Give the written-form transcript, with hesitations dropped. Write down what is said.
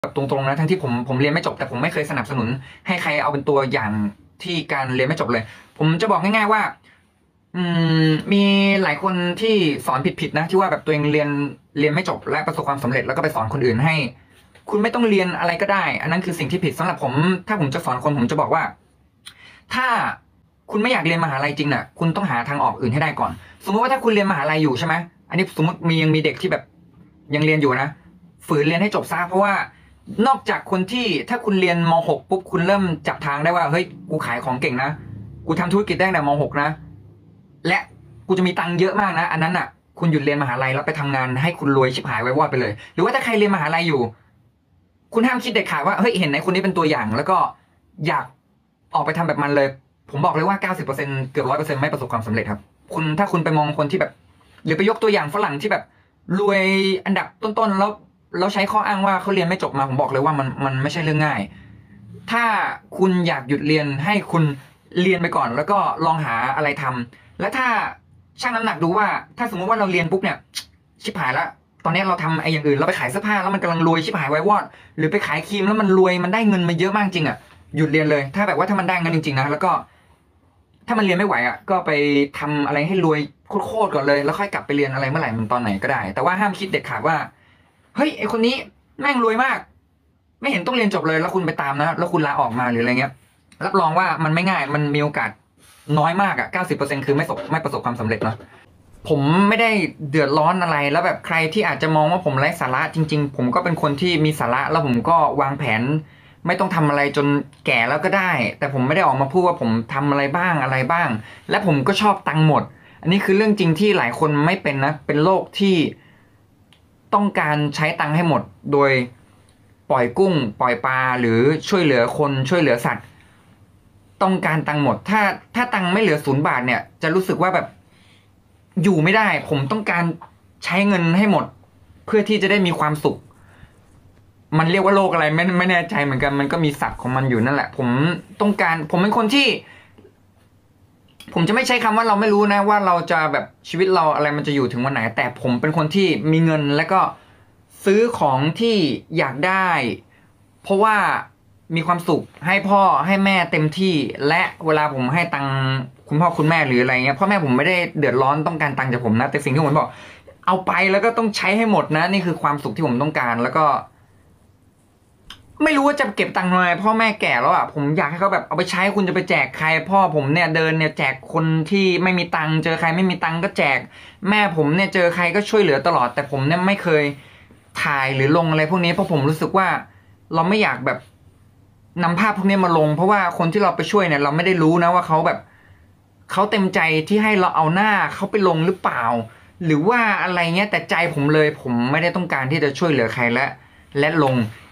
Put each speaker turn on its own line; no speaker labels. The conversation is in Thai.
แบบตรงๆนะทั้งที่ผมเรียนไม่จบแต่ผมไม่เคยสนับสนุนให้ใครเอาเป็นตัวอย่างที่การเรียนไม่จบเลยผมจะบอกง่ายๆว่ามีหลายคนที่สอนผิดๆนะที่ว่าแบบตัวเองเรียนไม่จบและประสบความสำเร็จแล้วก็ไปสอนคนอื่นให้คุณไม่ต้องเรียนอะไรก็ได้อันนั้นคือสิ่งที่ผิดสำหรับผมถ้าผมจะสอนคนผมจะบอกว่าถ้าคุณไม่อยากเรียนมหาลัยจริงน่ะคุณต้องหาทางออกอื่นให้ได้ก่อนสมมติว่าถ้าคุณเรียนมหาลัยอยู่ใช่ไหมอันนี้สมมติยังมีเด็กที่แบบยังเรียนอยู่นะฝืนเรียนให้จบซะเพราะว่านอกจากคนที่ถ้าคุณเรียนม .6 ปุ๊บคุณเริ่มจับทางได้ว่าเฮ้ยกูขายของเก่งนะกูทำธุรกิจได้ตั้งแต่ม .6 นะและกูจะมีตังค์เยอะมากนะอันนั้นอ่ะคุณหยุดเรียนมหาลัยแล้วไปทำงานให้คุณรวยชิบหายไว้วอดไปเลยหรือว่าถ้าใครเรียนมหาลัยอยู่คุณห้ามคิดเด็ดขาดว่าเฮ้ยเห็นไหนคนนี้เป็นตัวอย่างแล้วก็อยากออกไปทำแบบมันเลยผมบอกเลยว่า 90%เกือบ 100% ไม่ประสบความสำเร็จครับถ้าคุณไปมองคนที่แบบหรือไปยกตัวอย่างฝรั่งที่แบบรวยอันดับต้นๆแล้วใช้ข้ออ้างว่าเขาเรียนไม่จบมาผมบอกเลยว่ามันไม่ใช่เรื่องง่ายถ้าคุณอยากหยุดเรียนให้คุณเรียนไปก่อนแล้วก็ลองหาอะไรทำและถ้าชั่งน้ำหนักดูว่าถ้าสมมติว่าเราเรียนปุ๊บเนี่ยชิบหายแล้วตอนนี้เราทำไอ้อย่างอื่นเราไปขายเสื้อผ้าแล้วมันกำลังรวยชิบหายไว้วอดหรือไปขายครีมแล้วมันรวยมันได้เงินมาเยอะมากจริงอ่ะหยุดเรียนเลยถ้าแบบว่าถ้ามันได้เงินจริงๆนะแล้วก็ถ้ามันเรียนไม่ไหวอ่ะก็ไปทำอะไรให้รวยโคตรๆก่อนเลยแล้วค่อยกลับไปเรียนอะไรเมื่อไหร่มันตอนไหนก็ได้แต่ว่าห้ามคิดเด็ดขาดว่าเฮ้ยไอคนนี้แม่งรวยมากไม่เห็นต้องเรียนจบเลยแล้วคุณไปตามนะแล้วคุณลาออกมาหรืออะไรเงี้ยรับรองว่ามันไม่ง่ายมันมีโอกาสน้อยมากอ่ะ90%คือไม่ประสบความสำเร็จเนาะผมไม่ได้เดือดร้อนอะไรแล้วแบบใครที่อาจจะมองว่าผมไร้สาระจริงๆผมก็เป็นคนที่มีสาระแล้วผมก็วางแผนไม่ต้องทำอะไรจนแก่แล้วก็ได้แต่ผมไม่ได้ออกมาพูดว่าผมทำอะไรบ้างและผมก็ชอบตังค์หมดอันนี้คือเรื่องจริงที่หลายคนไม่เป็นนะเป็นโลกที่ต้องการใช้ตังค์ให้หมดโดยปล่อยกุ้งปล่อยปลาหรือช่วยเหลือคนช่วยเหลือสัตว์ต้องการตังค์หมดถ้าตังค์ไม่เหลือ0 บาทเนี่ยจะรู้สึกว่าแบบอยู่ไม่ได้ผมต้องการใช้เงินให้หมดเพื่อที่จะได้มีความสุขมันเรียกว่าโลกอะไรไม่แน่ใจเหมือนกันมันก็มีศัพท์ของมันอยู่นั่นแหละผมเป็นคนที่ผมจะไม่ใช้คำว่าเราไม่รู้นะว่าเราจะแบบชีวิตเราอะไรมันจะอยู่ถึงวันไหนแต่ผมเป็นคนที่มีเงินแล้วก็ซื้อของที่อยากได้เพราะว่ามีความสุขให้พ่อให้แม่เต็มที่และเวลาผมให้ตังค์คุณพ่อคุณแม่หรืออะไรเงี้ยพ่อแม่ผมไม่ได้เดือดร้อนต้องการตังค์จากผมนะแต่สิ่งที่ผมบอกเอาไปแล้วก็ต้องใช้ให้หมดนะนี่คือความสุขที่ผมต้องการแล้วก็ไม่รู้ว่าจะเก็บตังค์ทำไมพ่อแม่แก่แล้วอ่ะผมอยากให้เขาแบบเอาไปใช้คุณจะไปแจกใครพ่อผมเนี่ยเดินเนี่ยแจกคนที่ไม่มีตังค์เจอใครไม่มีตังค์ก็แจกแม่ผมเนี่ยเจอใครก็ช่วยเหลือตลอดแต่ผมเนี่ยไม่เคยถ่ายหรือลงอะไรพวกนี้เพราะผมรู้สึกว่าเราไม่อยากแบบนำภาพพวกนี้มาลงเพราะว่าคนที่เราไปช่วยเนี่ยเราไม่ได้รู้นะว่าเขาแบบเขาเต็มใจที่ให้เราเอาหน้าเขาไปลงหรือเปล่าหรือว่าอะไรเงี้ยแต่ใจผมเลยผมไม่ได้ต้องการที่จะช่วยเหลือใครและลง